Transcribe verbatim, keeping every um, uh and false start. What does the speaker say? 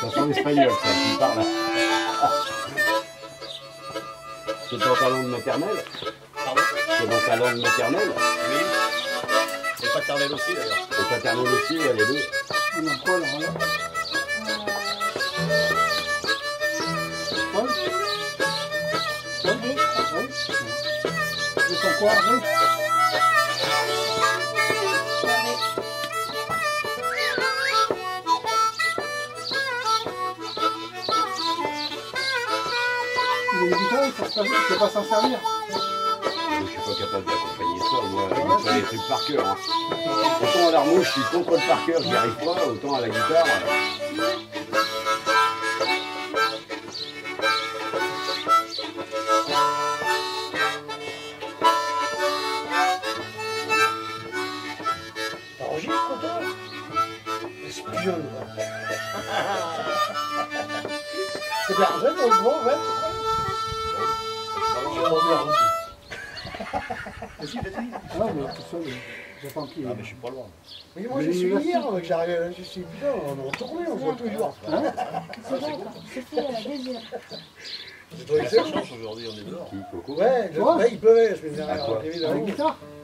Ça sent l'espagnol, ça, qui parle. C'est dans ta langue maternelle? Pardon? C'est dans ta langue maternelle? Oui. Et paternelle aussi d'ailleurs. Et paternelle aussi, ouais, les deux. On a quoi là? Paul? Paul? Oui. Ils sont quoi? Oui. Ils ont une guitare, ils savent pas, ils savent pas s'en servir. Je suis pas capable d'accompagner ça, moi, je fais des trucs par cœur. Hein. Autant à l'harmonie, je suis contre le par cœur, j'y arrive pas, autant à la guitare. T'enregistres toi? Espionne. C'est de l'argent dans le gros, ouais. Je reviens aussi. Vas-y, vas-y. Ah, mais tout seul, j'attends qu'il. Ah, mais je suis pas loin. Mais moi, je suis hier, que j'arrive, je suis putain, on est retourné, on se voit toujours. Hein? C'est bon, c'est fait à la deuxième. J'ai trouvé La excellent. chance aujourd'hui, on est dehors. Qui, Coco? Ouais, Toi? ouais, il pleuvait la semaine À dernière. quoi? Avec la guitare.